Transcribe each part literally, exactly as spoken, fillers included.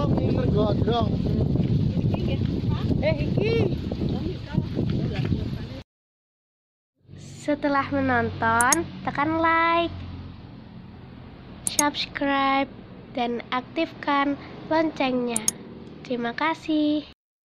tergodong. Eh, iki. Setelah menonton, tekan like, subscribe, dan aktifkan loncengnya. Terima kasih.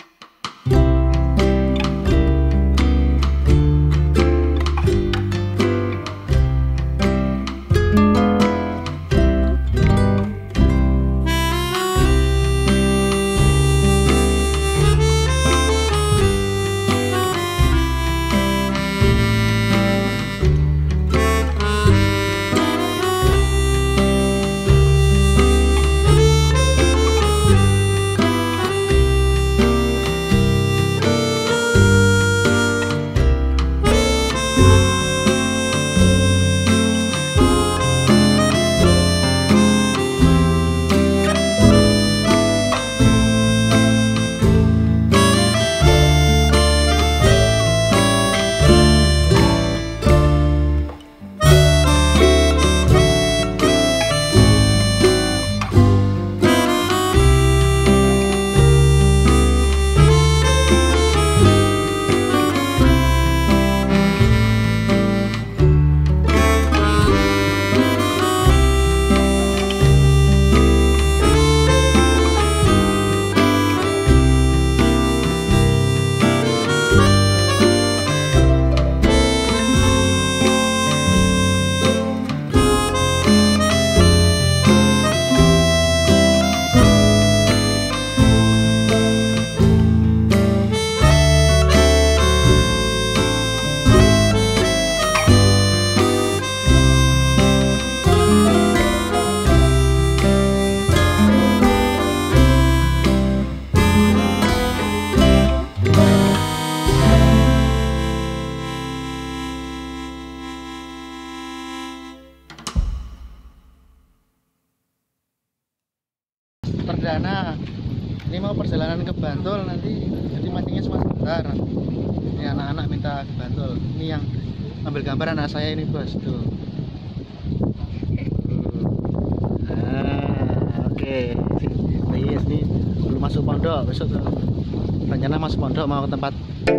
Perdana, ini mau perjalanan ke Bantul nanti, jadi mancingnya cuma sebentar. Ini anak-anak minta ke Bantul. Ini yang ambil gambar anak saya ini, bos, tuh. Nah, oke. Okay. Yes, nih belum masuk pondok, besok tuh. Rencana masuk pondok mau ke tempat.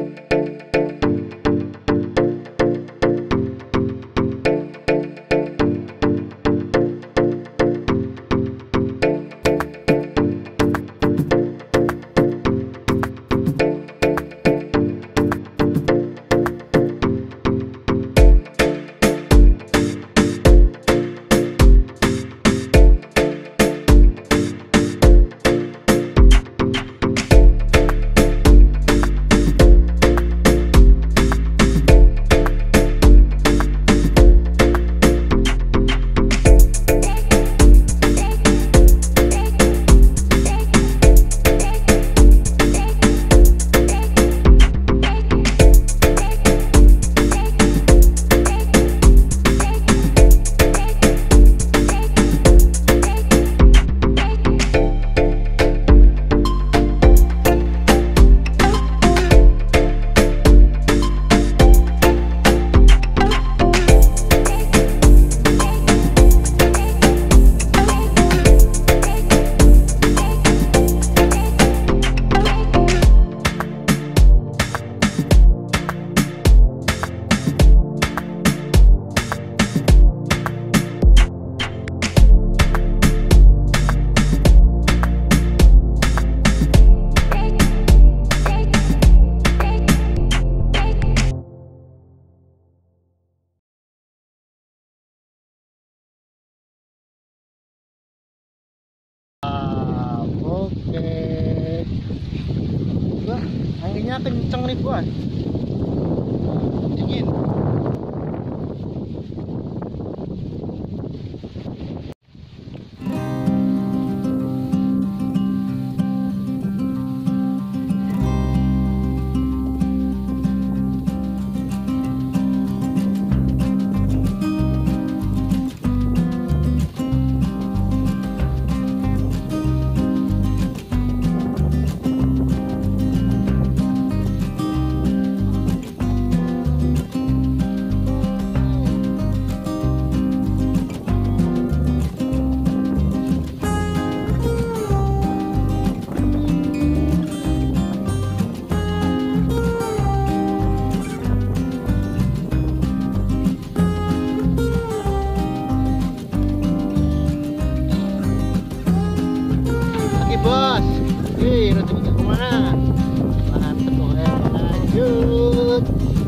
Oke. Wah, anginnya kenceng nih, bos. Dingin. Wih, rezekinya kemana? Mantep pokoknya, lanjut.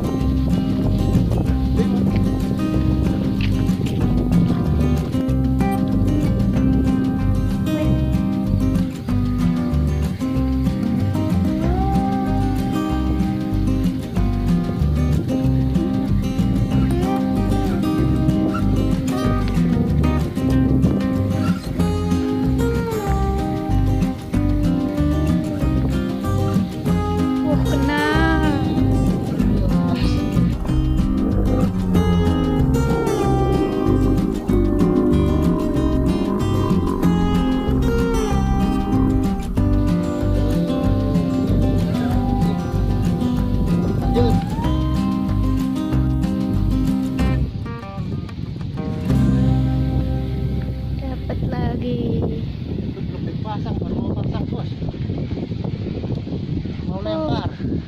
Wah, kena. Lanjut. Dapat lagi. Itu belum dipasang, baru mau pasang bos. Mau lempar.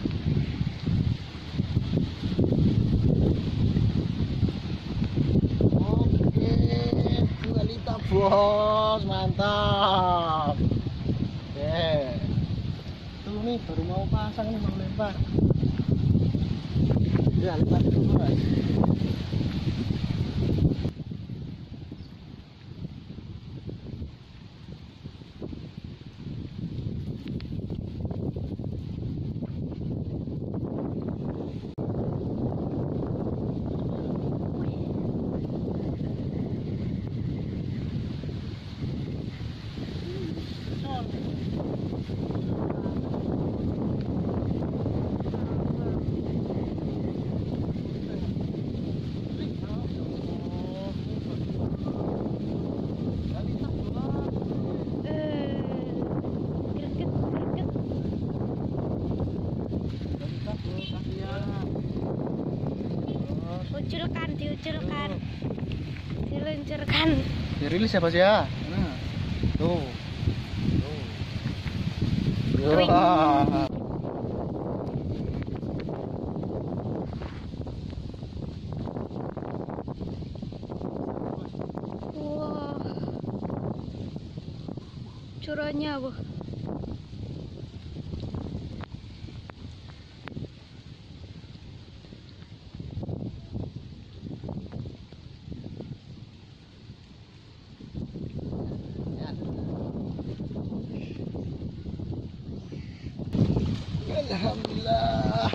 Oke, dua liter bos, mantap. Oke, tuh nih baru mau pasang nih, mau lempar. Ya, lempar itu bos. Eh, greget, greget. Uculkan, diuculkan, diluncurkan. Dirilis siapa sih ya? Nah, tuh. Tuh. Wing. Wah. Wah, curannya wah. Alhamdulillah.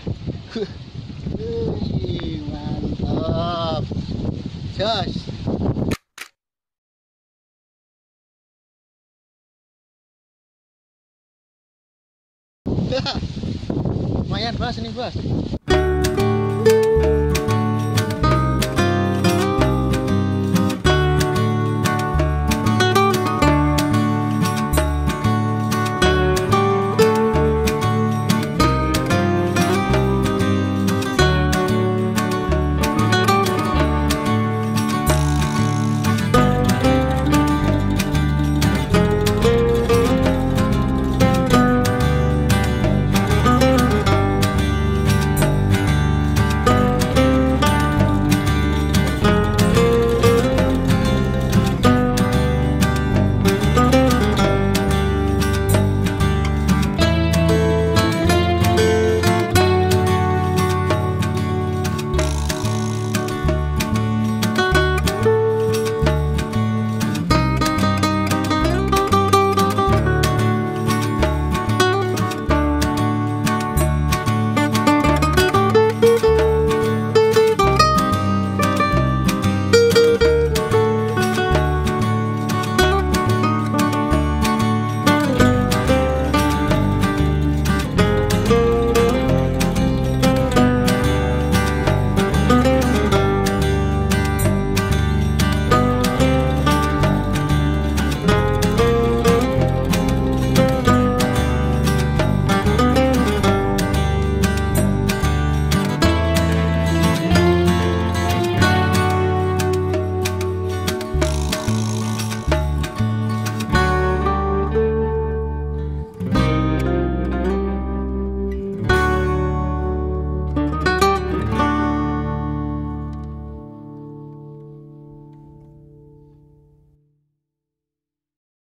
Wih, mantap. Jos. Lumayan bos ini bos.